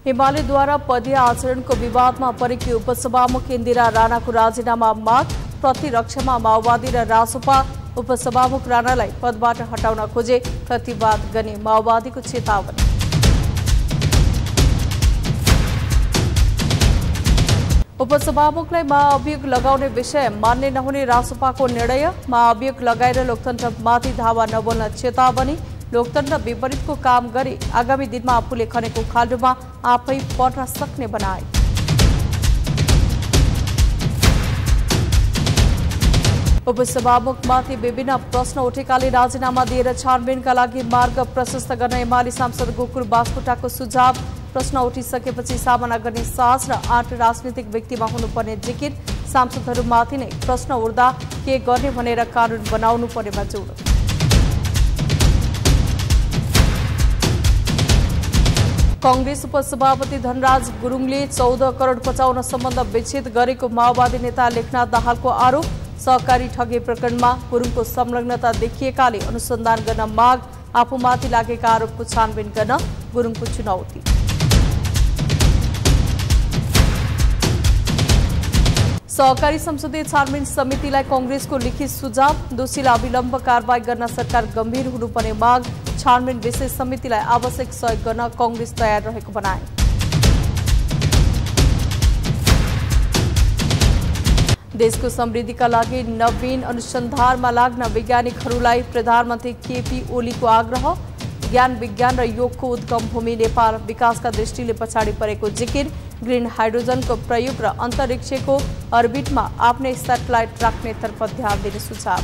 एमालेद्वारा पदीय आचरणको विवादमा परेकी उपसभामुख इन्दिरा राणाको राजीनामा माग। प्रतिरक्षामा माओवादी र रासपा उपसभामुख राणालाई पदबाट हटाउन खोजे, प्रतिवाद गर्ने माओवादीको चेतावनी। उपसभामुखलाई महाअभियोग लगाउने विषय मान्य नहुने रासपाको निर्णय। महाअभियोग लगाएर लोकतन्त्रमाथि धावा नबोल्न चेतावनी। लोकतन्त्र विपरीतको काम गरे आगामी दिनमा आफूले खनेको खाल्डोमा आफै पर्न सक्ने बनाए। उपसभामुखमाथि विभिन्न प्रश्न उठेकाले राजीनामा दिएर छानबिनका लागि मार्ग प्रशस्त गर्न एमाले सांसद गोकुल बास्कोटाको सुझाव। प्रश्न उठिसकेपछि सामना गर्ने साहस र 8 राजनीतिक व्यक्तिमा हुनुपर्ने जिकिर। सांसदहरूमाथि नै प्रश्न उठ्दा के गर्ने भनेर कानून बनाउनु पर्नेमा जोड। कांग्रेस उपसभापति धनराज गुरुङले 14 करोड बचाउन सम्बन्ध विच्छेद गरेको माओवादी नेता लेखनाथ दाहालको आरोप। सहकारी ठगी प्रकरणमा गुरुङको संलग्नता देखिएकाले अनुसन्धान गर्न माग। आफूमाथि लागेका आरोपको छानबिन गर्न गुरुङको चुनौती। सहकारी संसदीय छानबिन समितिलाई कांग्रेसको लिखित सुझाव। दोषीलाई अविलम्ब कारवाही गर्न सरकार गम्भीर हुनुपर्ने माग। छानबिन विशेष समितिलाई आवश्यक सहयोग गर्न कांग्रेस तयार रहेको बनाए। देशको समृद्धिका लागि नवीन अनुसन्धानमा लाग्न वैज्ञानिकहरूलाई प्रधानमन्त्री केपी ओलीको आग्रह। ज्ञान विज्ञान र योगको उद्गम भूमि नेपाल विकासका दृष्टिले पछाडि परेको जिकिर। ग्रीन हाइड्रोजनको प्रयोग र अन्तरिक्षको अर्बिटमा आफ्नै सेटेलाइट राख्नेतर्फ ध्यान दिने सुझाव।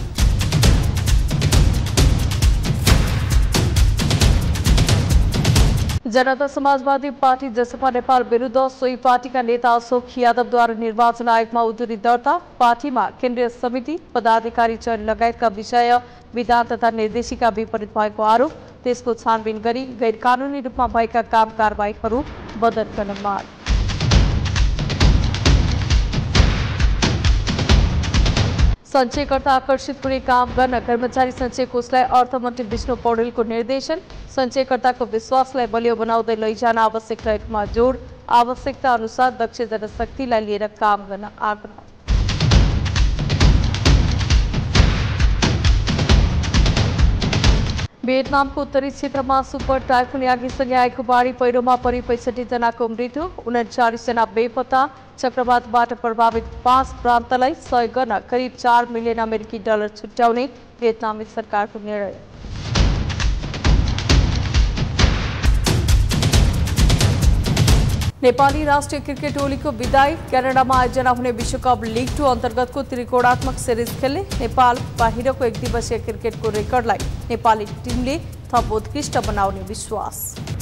जनता समाजवादी पार्टी जसपा नेपाल विरुद्ध सोही पार्टीका नेता अशोक यादवद्वारा निर्वाचन आयोगमा उजुरी दर्ता। पार्टीमा केन्द्रीय समिति पदाधिकारी चयन लगायतका विषय विधान तथा निर्देशिका विपरीत भएको आरोप। त्यसको छानबिन गरी गैर कानूनी रूपमा भएका काम कारबाहीहरू बदल गर्न माग। सञ्चयकर्ता आकर्षित हुने काम गर्न कर्मचारी सञ्चय कोषलाई अर्थमन्त्री विष्णु पौडेलको निर्देशन। सञ्चयकर्ताको विश्वासलाई बलियो बनाउँदै लैजान आवश्यक रहेकोमा जोड। आवश्यकता अनुसार दक्ष जनशक्तिलाई लिएर काम गर्न आग्रह। भियतनामको उत्तरी क्षेत्रमा सुपर टाइफुन यागीसँगै आएको बाढी पहिरोमा परि 65 जनाको मृत्यु, 39 जना बेपत्ता। चक्रवातबाट प्रभावित 5 प्रान्तलाई सहयोग गर्न करिब $4 मिलियन छुट्याउने भियतनामी सरकारको निर्णय। नेपाली राष्ट्रिय क्रिकेट टोलीको विदाई। क्यानाडामा आयोजना हुने विश्वकप लिग 2 अन्तर्गतको त्रिकोणात्मक सिरिज खेल्ने नेपाल बाहिरको 1 दिवसीय क्रिकेटको रेकर्डलाई नेपाली टिमले थप उत्कृष्ट बनाउने विश्वास।